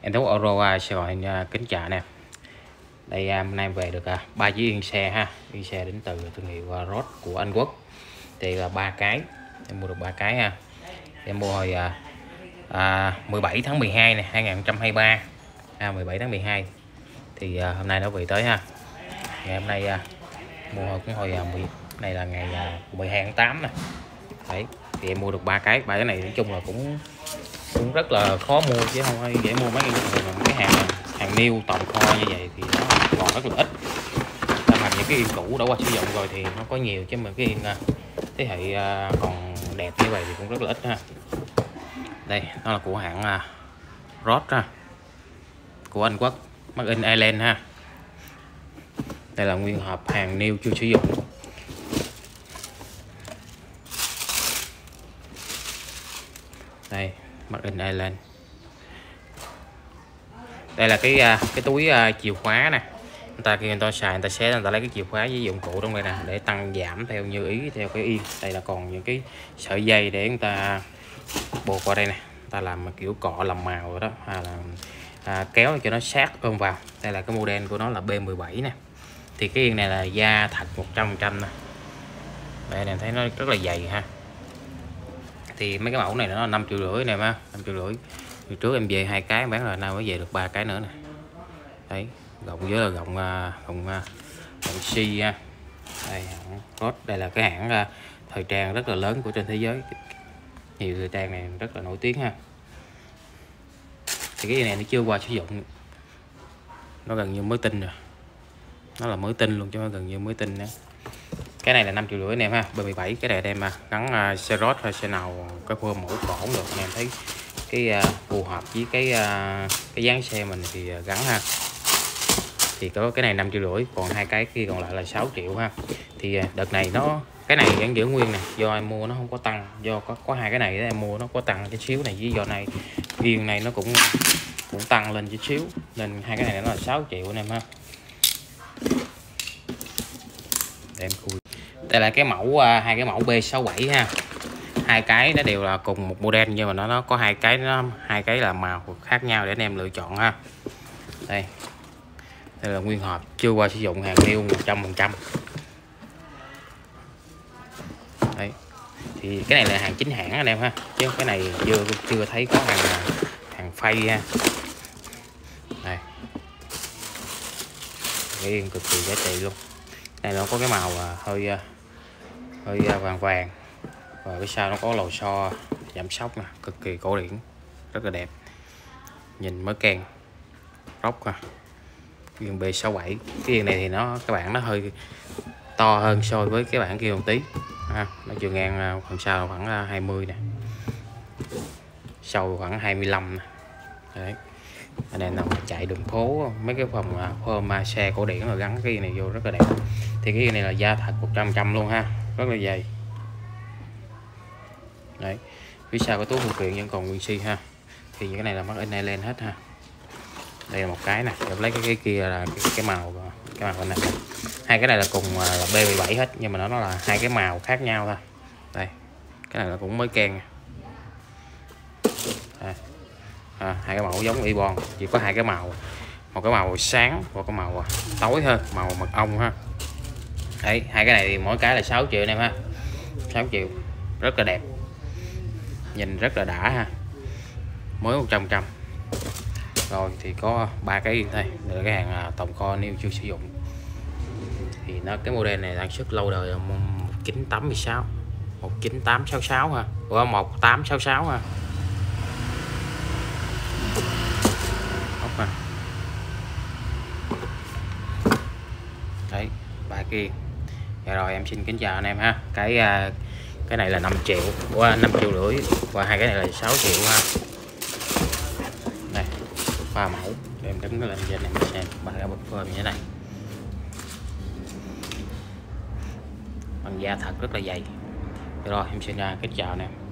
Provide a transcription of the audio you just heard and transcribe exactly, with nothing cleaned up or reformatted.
Em Tú Euro Sài Gòn kính chào nè. Đây hôm nay về được ba chiếc yên xe ha, yên xe đến từ thương hiệu Road của Anh Quốc. Thì là ba cái, em mua được ba cái ha. Em mua hồi à, mười bảy tháng mười hai này hai nghìn không trăm hai mươi ba, à, mười bảy tháng mười hai. Thì à, hôm nay nó về tới ha. Ngày hôm nay à, mua cũng hồi à, mười, này là ngày à, mười hai tháng tám nè. Đấy, thì em mua được ba cái, ba cái này nói chung là cũng cũng rất là khó mua chứ không phải dễ mua. Mấy cái cái hàng hàng niêu tồn kho như vậy thì nó còn rất là ít. Đặc biệt những cái yên cũ đã qua sử dụng rồi thì nó có nhiều, chứ mà cái yên thế hệ còn đẹp như vậy thì cũng rất là ít ha. Đây nó là của hãng Road ha, của Anh Quốc, Made in Ireland ha. Đây là nguyên hộp hàng niêu chưa sử dụng. Đây Made in Ireland. Đây là cái cái túi chìa khóa nè. Người ta khi người ta xài, người ta xé, người ta lấy cái chìa khóa với dụng cụ trong đây nè để tăng giảm theo như ý theo cái yên. Đây là còn những cái sợi dây để người ta buộc vào đây nè, người ta làm kiểu cọ làm màu rồi đó, hay là à, kéo cho nó sát ôm vào. Đây là cái model của nó là B mười bảy nè. Thì cái yên này là da thật một trăm phần trăm nè. Đây này thấy nó rất là dày ha. Thì mấy cái mẫu này nó là năm triệu rưỡi nè ha, năm triệu rưỡi. Thì trước em về hai cái bán rồi, nào mới về được ba cái nữa nè. Đấy, gọng dưới là gọng gọng gọng xi ha. Đây hãng Road, đây là cái hãng thời trang rất là lớn của trên thế giới. Nhiều thời trang này rất là nổi tiếng ha. Thì cái này nó chưa qua sử dụng, nó gần như mới tinh rồi, nó là mới tinh luôn chứ nó gần như mới tinh nữa. Cái này là năm triệu rưỡi anh em ha, B mười bảy. Cái này em gắn xe Road hay xe nào cái phơ mẫu cổ được, anh em thấy cái uh, phù hợp với cái uh, cái dáng xe mình thì uh, gắn ha. Thì có cái này năm triệu rưỡi, còn hai cái kia còn lại là sáu triệu ha. Thì uh, đợt này nó cái này vẫn giữ nguyên nè, do em mua nó không có tăng, do có có hai cái này em mua nó có tăng cái xíu này, với do này yên này nó cũng cũng tăng lên chút xíu, nên hai cái này nó là sáu triệu anh em ha. Để em khui. Đây là cái mẫu uh, hai cái mẫu B sáu bảy ha. Hai cái nó đều là cùng một model, nhưng mà nó nó có hai cái nó hai cái là màu khác nhau để anh em lựa chọn ha. Đây. Đây là nguyên hộp chưa qua sử dụng, hàng niêu một trăm phần trăm. Đấy. Thì cái này là hàng chính hãng anh em ha, chứ cái này chưa chưa thấy có hàng hàng phay ha. Đây. Cái yên cực kỳ giá trị luôn. Đây nó có cái màu hơi hơi vàng vàng, và cái sau nó có lò xo giảm sóc nè, cực kỳ cổ điển, rất là đẹp, nhìn mới keng rốc ha. Yên B sáu bảy. Cái yên này thì nó các bạn nó hơi to hơn so với cái bản kia một tí ha. Nó chiều ngang phần sau khoảng hai mươi nè, sâu khoảng hai mươi lăm nè. Đấy, anh em nào mà chạy đường phố mấy cái phòng hôm xe cổ điển rồi gắn cái này vô rất là đẹp. Thì cái này là da thật một trăm phần trăm luôn ha, rất là dày. Đấy, phía sau cái túi phụ kiện vẫn còn nguyên si ha. Thì những cái này là Made in Ireland hết ha. Đây là một cái nè, em lấy cái, cái kia là cái, cái màu cái màu này. Hai cái này là cùng là B mười bảy hết, nhưng mà nó nó là hai cái màu khác nhau thôi. Đây, cái này là cũng mới keng. À, à, hai cái màu giống y bon, chỉ có hai cái màu, một cái màu sáng, một cái màu tối hơn, màu mật ong ha. Đấy, hai cái này thì mỗi cái là sáu triệu anh em ha, sáu triệu, rất là đẹp, nhìn rất là đã ha, mới một trăm phần trăm. Rồi thì có ba cái yên thôi, đây là cái hàng tồn kho niêu chưa sử dụng. Thì nó cái model này sản xuất lâu đời, một chín tám sáu, một chín tám sáu sáu ha, của một tám sáu sáu ha. Ha. Đấy, ba kia. Dạ rồi em xin kính chào anh em ha. Cái cái này là năm triệu, qua năm triệu rưỡi, và hai cái này là sáu triệu ha. Đây, ba mẫu. Để em đứng lên cho anh em xem ba cái bịch phơm như thế này. Bằng da thật rất là dày. Dạ rồi em xin kính chào anh em.